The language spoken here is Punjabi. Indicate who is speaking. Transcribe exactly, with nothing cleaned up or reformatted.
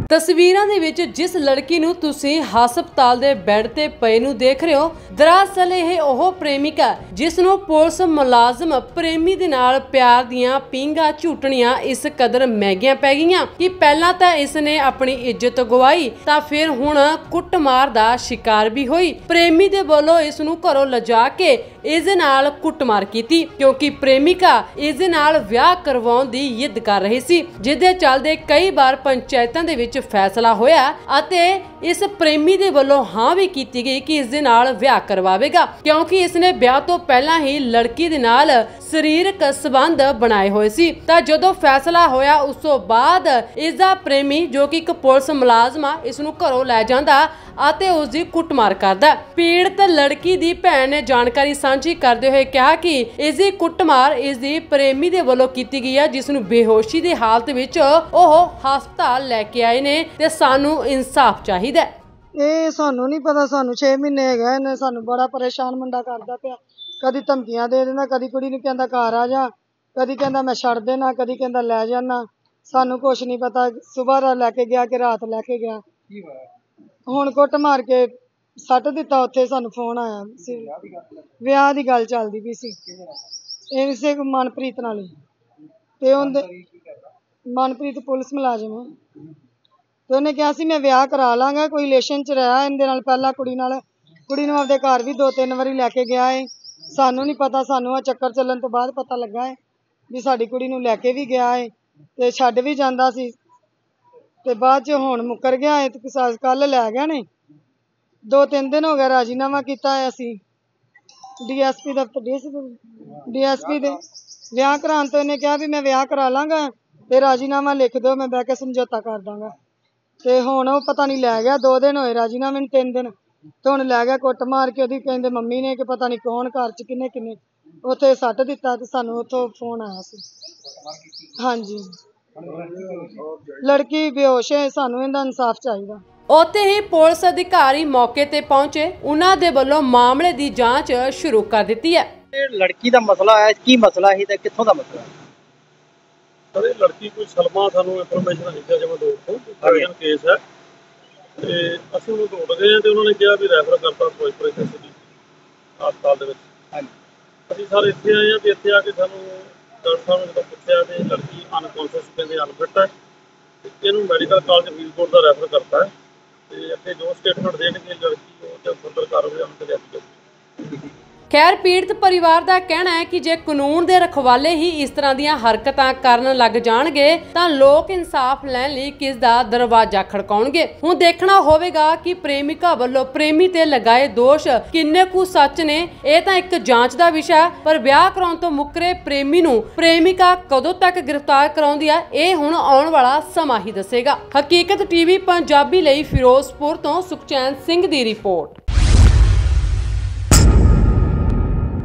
Speaker 1: ਤਸਵੀਰਾਂ ਦੇ ਵਿੱਚ ਜਿਸ ਲੜਕੀ ਨੂੰ ਤੁਸੀਂ ਹਸਪਤਾਲ ਦੇ ਬੈੱਡ ਤੇ ਪਏ ਨੂੰ ਦੇਖ ਰਹੇ ਹੋ, ਦਰਅਸਲ ਇਹ ਉਹ ਪ੍ਰੇਮਿਕਾ ਜਿਸ ਨੂੰ ਪੁਲਿਸ ਮੁਲਾਜ਼ਮ ਪ੍ਰੇਮੀ ਦੇ ਨਾਲ ਪਿਆਰ ਦੀਆਂ ਪੀਂਘਾਂ ਝੂਟਣੀਆਂ ਇਸ ਕਦਰ ਮਹਿੰਗੀਆਂ ਪੈ ਗਈਆਂ ਕਿ ਪਹਿਲਾਂ ਤਾਂ ਇਸ ਨੇ ਆਪਣੀ ਇੱਜ਼ਤ ਗਵਾਈ ਤਾਂ ਫਿਰ ਹੁਣ ਕੁੱਟਮਾਰ ਦਾ ਸ਼ਿਕਾਰ ਵੀ ਹੋਈ। ਪ੍ਰੇਮੀ ਦੇ ਵੱਲੋਂ ਇਸ ਨੂੰ ਘਰੋਂ ਲਿਜਾ ਕੇ ਇਸ ਦੇ ਨਾਲ ਕੁੱਟਮਾਰ ਕੀਤੀ ਕਿਉਂਕਿ ਪ੍ਰੇਮਿਕਾ ਇਸ ਦੇ ਨਾਲ ਵਿਆਹ ਕਰਵਾਉਣ ਦੀ ਜਿੱਦ ਕਰ ਰਹੀ ਸੀ, ਜਿਹਦੇ ਚੱਲਦੇ ਕਈ ਵਾਰ ਪੰਚਾਇਤਾਂ ਦੇ ਵਿੱਚ ਫੈਸਲਾ ਹੋਇਆ ਅਤੇ ਇਸ ਪ੍ਰੇਮੀ ਦੇ ਵੱਲੋਂ ਹਾਂ ਵੀ ਕੀਤੀ ਗਈ ਕਿ ਇਸ ਦੇ ਨਾਲ ਵਿਆਹ ਕਰਵਾਵੇਗਾ ਕਿਉਂਕਿ ਇਸ ਨੇ ਵਿਆਹ ਤੋਂ ਪਹਿਲਾਂ ਹੀ ਲੜਕੀ ਦੇ ਨਾਲ ਸਰੀਰਕ ਸੰਬੰਧ ਬਣਾਏ ਹੋਏ ਸੀ। ਤਾਂ ਜਦੋਂ ਫੈਸਲਾ ਹੋਇਆ ਉਸ ਤੋਂ ਬਾਅਦ ਇਸ ਦਾ ਪ੍ਰੇਮੀ ਜੋ ਕਿ ਇੱਕ ਪੁਲਿਸ ਮੁਲਾਜ਼ਮ ਆ ਇਸ ਨੂੰ ਘਰੋਂ ਲੈ ਜਾਂਦਾ ਅਤੇ ਉਸ ਦੀ ਕੁੱਟਮਾਰ ਕਰਦਾ। ਪੀੜਤ ਲੜਕੀ ਦੀ ਭੈਣ ਨੇ ਜਾਣਕਾਰੀ ਸਾਂਝੀ ਕਰਦੇ ਹੋਏ ਕਿਹਾ ਕਿ ਇਸ ਦੀ ਕੁੱਟਮਾਰ ਇਸ ਦੀ ਪ੍ਰੇਮੀ ਦੇ ਵੱਲੋਂ ਕੀਤੀ ਗਈ ਹੈ, ਜਿਸ ਨੂੰ ਬੇਹੋਸ਼ੀ ਦੀ ਹਾਲਤ ਵਿੱਚ ਉਹ ਹਸਪਤਾਲ ਲੈ ਕੇ ਆਏ ਨੇ ਤੇ ਸਾਨੂੰ ਇਨਸਾਫ ਚਾਹੀਦਾ।
Speaker 2: ਇਹ ਸਾਨੂੰ ਨਹੀਂ ਪਤਾ, ਸਾਨੂੰ ਛੇ ਮਹੀਨੇ ਹੋ ਗਏ ਨੇ, ਸਾਨੂੰ ਬੜਾ ਪਰੇਸ਼ਾਨ ਮੁੰਡਾ ਕਰਦਾ ਪਿਆ। ਕਦੀ ਧਮਕੀਆਂ ਦੇ ਦਿੰਦਾ, ਕਦੀ ਕੁੜੀ ਨੂੰ ਕਹਿੰਦਾ ਘਰ ਆ ਜਾ, ਕਦੀ ਕਹਿੰਦਾ ਮੈਂ ਛੱਡ ਦੇਣਾ, ਕਦੀ ਕਹਿੰਦਾ ਲੈ ਜਾਣਾ। ਸਾਨੂੰ ਕੁਛ ਨਹੀਂ ਪਤਾ, ਸਵੇਰ ਲੈ ਕੇ ਗਿਆ ਕਿ ਰਾਤ ਲੈ ਕੇ ਗਿਆ। ਹੁਣ ਕੁੱਟ ਮਾਰ ਕੇ ਸੱਟ ਦਿੱਤਾ ਉੱਥੇ। ਸਾਨੂੰ ਫੋਨ ਆਇਆ ਸੀ, ਵਿਆਹ ਦੀ ਗੱਲ ਚੱਲਦੀ ਪਈ ਸੀ ਇਹ ਇਸੇ ਮਨਪ੍ਰੀਤ ਨਾਲ ਹੀ, ਤੇ ਉਹਦੇ ਮਨਪ੍ਰੀਤ ਪੁਲਿਸ ਮੁਲਾਜ਼ਮ ਹੈ ਤੇ ਉਹਨੇ ਕਿਹਾ ਸੀ ਮੈਂ ਵਿਆਹ ਕਰਾ ਲਾਂਗਾ, ਕੋਈ ਰਿਲੇਸ਼ਨ ਚ ਰਿਹਾ ਇਹਦੇ ਨਾਲ ਪਹਿਲਾਂ ਕੁੜੀ ਨਾਲ। ਕੁੜੀ ਨੂੰ ਆਪਦੇ ਘਰ ਵੀ ਦੋ ਤਿੰਨ ਵਾਰੀ ਲੈ ਕੇ ਗਿਆ ਹੈ। ਸਾਨੂੰ ਨਹੀਂ ਪਤਾ, ਸਾਨੂੰ ਆ ਚੱਕਰ ਚੱਲਣ ਤੋਂ ਬਾਅਦ ਪਤਾ ਲੱਗਾ ਹੈ ਵੀ ਸਾਡੀ ਕੁੜੀ ਨੂੰ ਲੈ ਕੇ ਵੀ ਗਿਆ ਹੈ ਤੇ ਛੱਡ ਵੀ ਜਾਂਦਾ ਸੀ ਤੇ ਬਾਅਦ ਚ ਹੁਣ ਮੁੱਕਰ ਗਿਆ ਹੈ ਤੇ ਕੱਲ ਲੈ ਗਿਆ ਨੇ। ਦੋ ਤਿੰਨ ਦਿਨ ਹੋ ਗਏ ਰਾਜੀਨਾਮਾ ਕੀਤਾ ਹੈ ਅਸੀਂ ਡੀ ਐਸ ਪੀ ਦਫ਼ਤਰ ਡੀ ਐਸ ਪੀ ਦੇ ਵਿਆਹ ਕਰਾਉਣ ਤੋਂ ਇਹਨੇ ਕਿਹਾ ਵੀ ਮੈਂ ਵਿਆਹ ਕਰਾ ਲਾਂਗਾ ਤੇ ਰਾਜੀਨਾਮਾ ਲਿਖ ਦਿਓ, ਮੈਂ ਬਹਿ ਕੇ ਸਮਝੌਤਾ ਕਰ ਦਾਂਗਾ। ਤੇ ਹੁਣ ਉਹ ਪਤਾ ਨਹੀਂ ਲੈ ਗਿਆ, ਦੋ ਦਿਨ ਹੋਏ ਰਾਜੀਨਾਮੇ ਨੂੰ, ਤਿੰਨ ਦਿਨ ਤੇ ਹੁਣ ਲੈ ਗਿਆ ਕੁੱਟ ਮਾਰ ਕੇ। ਉਹਦੀ ਕਹਿੰਦੇ ਮੰਮੀ ਨੇ ਕਿ ਪਤਾ ਨਹੀਂ ਕੌਣ ਘਰ ਚ ਕਿੰਨੇ ਕਿੰਨੇ ਉੱਥੇ ਸੱਟ ਦਿੱਤਾ ਤੇ ਸਾਨੂੰ ਉੱਥੋਂ ਫੋਨ ਆਇਆ ਸੀ। ਹਾਂਜੀ ਲੜਕੀ ਬੇਹੋਸ਼ ਹੈ, ਸਾਨੂੰ ਇਹਦਾ ਇਨਸਾਫ ਚਾਹੀਦਾ।
Speaker 1: ਉੱਥੇ ਹੀ ਪੁਲਿਸ ਅਧਿਕਾਰੀ ਮੌਕੇ ਤੇ ਪਹੁੰਚੇ, ਉਹਨਾਂ ਦੇ ਵੱਲੋਂ ਮਾਮਲੇ ਦੀ ਜਾਂਚ ਸ਼ੁਰੂ ਕਰ ਦਿੱਤੀ ਹੈ।
Speaker 3: ਇਹ ਲੜਕੀ ਦਾ ਮਸਲਾ ਹੈ, ਕੀ ਮਸਲਾ ਹੈ ਤੇ ਕਿੱਥੋਂ ਦਾ ਮਸਲਾ ਹੈ?
Speaker 4: ਸਰ ਇਹ ਲੜਕੀ ਕੋਈ ਸਲਮਾ ਸਾਨੂੰ ਇਨਫੋਰਮੇਸ਼ਨ ਆਈ ਸੀ ਜਮਾ ਦੋ ਤੋਂ ਹਰਿਆਣਾ ਕੇਸ ਹੈ ਤੇ ਅਸੀਂ ਉਹਨੂੰ ਢੂੰਢ ਗਏ ਤੇ ਉਹਨਾਂ ਨੇ ਕਿਹਾ ਵੀ ਰੈਫਰ ਕਰਤਾ ਫਿਰੋਜ਼ਪੁਰ ਸਿਟੀ ਹਸਪਤਾਲ ਦੇ ਵਿੱਚ। ਹਾਂਜੀ ਅਸੀਂ ਸਾਰੇ ਇੱਥੇ ਆਏ ਹਾਂ ਤੇ ਇੱਥੇ ਆ ਕੇ ਸਾਨੂੰ ਡਾਕਟਰ ਸਾਹਿਬ ਨੇ ਜਦੋਂ ਪੁੱਛਿਆ ਤੇ ਲੜਕੀ ਅਨਕੌਂਸ਼ੀਅਸ ਕਹਿੰਦੇ ਅਨਫਿਟ ਹੈ ਤੇ ਇਹਨੂੰ ਮੈਡੀਕਲ ਕਾਲਜ ਫਰੀਦਕੋਟ ਦਾ ਰੈਫਰ ਕਰਤਾ ਹੈ ਤੇ ਅੱਗੇ ਜੋ ਸਟੇਟਮੈਂਟ ਦੇਣਗੇ ਲੜਕੀ ਉਹ ਤੇ ਫਰਦਰ ਕਾਰਵਾਈ ਉਹਨਾਂ ਤੇ ਜਾਵੇਗੀ।
Speaker 1: ਖੈਰ ਪੀੜਤ ਪਰਿਵਾਰ ਦਾ ਕਹਿਣਾ ਹੈ ਕਿ ਜੇ ਕਾਨੂੰਨ ਦੇ ਰਖਵਾਲੇ ਹੀ ਇਸ ਤਰ੍ਹਾਂ ਦੀਆਂ ਹਰਕਤਾਂ ਕਰਨ ਲੱਗ ਜਾਣਗੇ ਤਾਂ ਲੋਕ ਇਨਸਾਫ ਲੈਣ ਲਈ ਕਿਸ ਦਾ ਦਰਵਾਜ਼ਾ ਖੜਕਾਉਣਗੇ। ਹੁਣ ਦੇਖਣਾ ਹੋਵੇਗਾ ਕਿ ਪ੍ਰੇਮਿਕਾ ਵੱਲੋਂ ਪ੍ਰੇਮੀ ਤੇ ਲਗਾਏ ਦੋਸ਼ ਕਿੰਨੇ ਕੁ ਸੱਚ ਨੇ। ਇਹ ਤਾਂ ਇੱਕ ਜਾਂਚ ਦਾ ਵਿਸ਼ਾ, ਪਰ ਵਿਆਹ ਕਰਾਉਣ ਤੋਂ ਮੁੱਕਰੇ ਪ੍ਰੇਮੀ ਨੂੰ ਪ੍ਰੇਮਿਕਾ ਕਦੋਂ ਤੱਕ ਗ੍ਰਿਫਤਾਰ ਕਰਾਉਂਦੀ ਹੈ ਇਹ ਹੁਣ ਆਉਣ ਵਾਲਾ ਸਮਾਂ ਹੀ ਦੱਸੇਗਾ। ਹਕੀਕਤ ਟੀਵੀ ਪੰਜਾਬੀ ਲਈ ਫਿਰੋਜ਼ਪੁਰ ਤੋਂ ਸੁਖਚੈਨ ਸਿੰਘ ਦੀ ਰਿਪੋਰਟ।